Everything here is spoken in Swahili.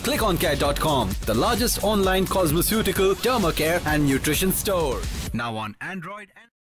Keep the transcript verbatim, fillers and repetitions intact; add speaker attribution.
Speaker 1: Click On Care dot com, the largest online cosmeceutical, derma care and nutrition store. Now on Android and